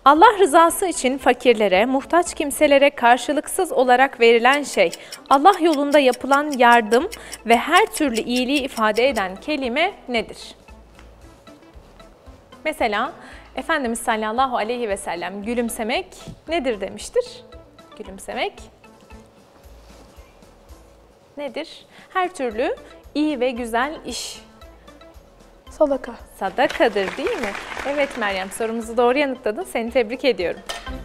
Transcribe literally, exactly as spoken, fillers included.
Allah rızası için fakirlere, muhtaç kimselere karşılıksız olarak verilen şey, Allah yolunda yapılan yardım ve her türlü iyiliği ifade eden kelime nedir? Mesela Efendimiz sallallahu aleyhi ve sellem gülümsemek nedir demiştir? Gülümsemek nedir? Her türlü iyi ve güzel iş. Sadaka. Sadakadır değil mi? Evet Meryem, sorumuzu doğru yanıtladın. Seni tebrik ediyorum.